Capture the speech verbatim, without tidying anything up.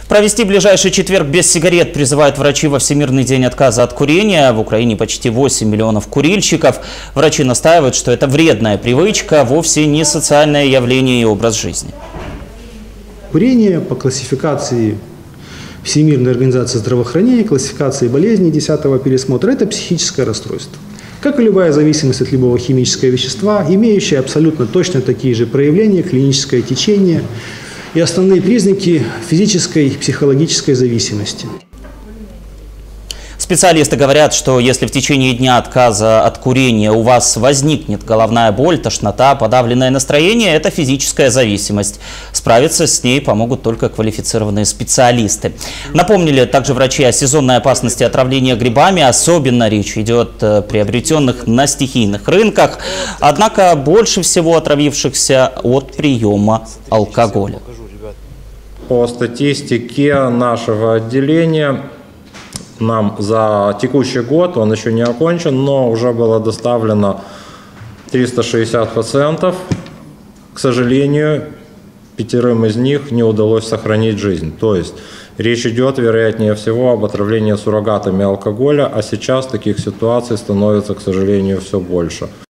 Провести ближайший четверг без сигарет призывают врачи во Всемирный день отказа от курения. В Украине почти восемь миллионов курильщиков. Врачи настаивают, что это вредная привычка, вовсе не социальное явление и образ жизни. Курение по классификации Всемирной организации здравоохранения, классификации болезней десятого пересмотра – это психическое расстройство. Как и любая зависимость от любого химического вещества, имеющая абсолютно точно такие же проявления, клиническое течение и основные признаки физической и психологической зависимости. Специалисты говорят, что если в течение дня отказа от курения у вас возникнет головная боль, тошнота, подавленное настроение, это физическая зависимость. Справиться с ней помогут только квалифицированные специалисты. Напомнили также врачи о сезонной опасности отравления грибами. Особенно речь идет о приобретенных на стихийных рынках. Однако больше всего отравившихся от приема алкоголя. По статистике нашего отделения, нам за текущий год, он еще не окончен, но уже было доставлено триста шестьдесят пациентов. К сожалению, пятерым из них не удалось сохранить жизнь. То есть речь идет, вероятнее всего, об отравлении суррогатами алкоголя, а сейчас таких ситуаций становится, к сожалению, все больше.